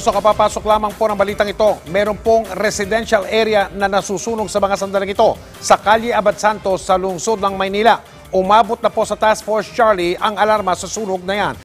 Alfonso, kapapasok lamang po ng balitang ito. Meron pong residential area na nasusunog sa mga sandaling ito sa Calle Abad Santos sa lungsod ng Maynila. Umabot na po sa Task Force Charlie ang alarma sa sunog na yan.